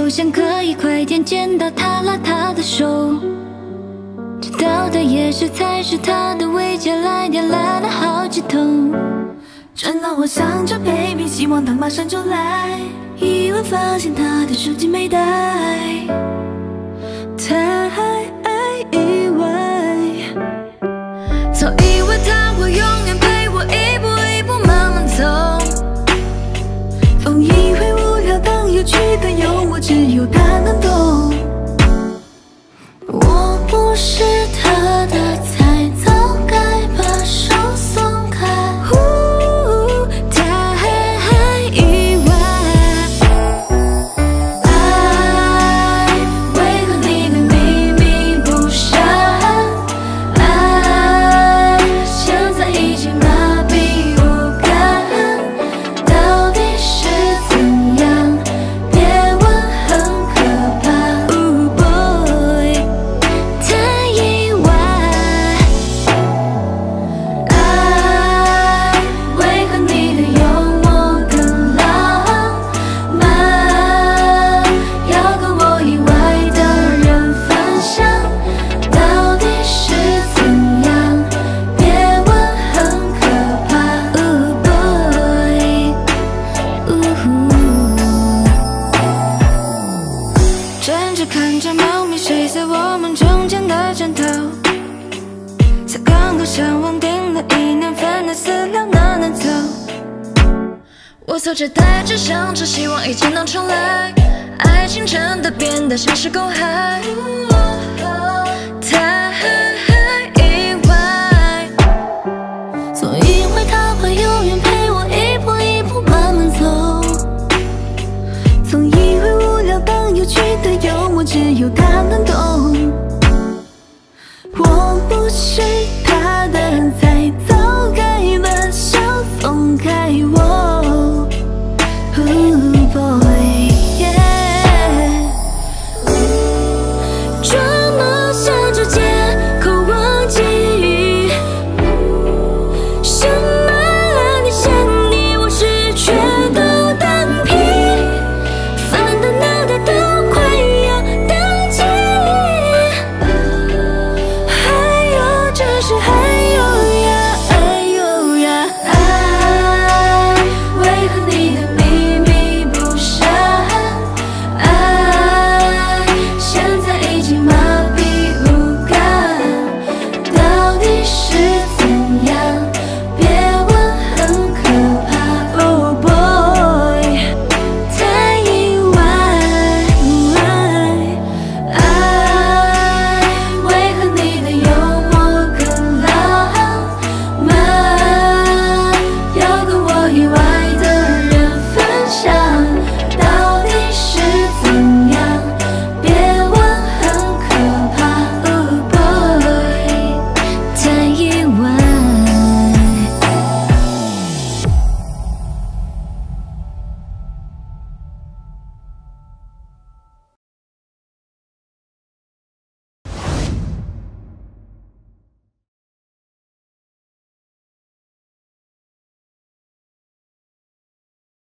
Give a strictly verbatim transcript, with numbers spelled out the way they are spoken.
想可以快点见到他拉他的手，知道的也是才是他的未接来电来了好几通。 正当我想着 baby， 希望他马上就来，意外发现他的手机没带，太意外。 早以为他会永远陪我一步一步慢慢走， 总以为无聊当有趣的幽默只有他能懂。我不是他的菜，早该把手松开。 太意外， 爱为何你对秘密不删？爱现在已经麻痹不甘，到底是怎样？别问，很可怕。 Oh boy， 太意外。 爱为何你的幽默更浪漫？要跟我以外的人分享，到底是怎样？别问，很可怕。 Oh boy， 站着看着猫咪睡在我们中间的枕头，才刚刚上网订了一年份的饲料哪能走？我凑着带着想着，希望一切能重来，爱情真的变得像是公害，太意外。 总以为他会永远陪我一步一步慢慢走，总以为无聊当有趣的幽默只有他能懂。我不是他的菜，早该把手松开。我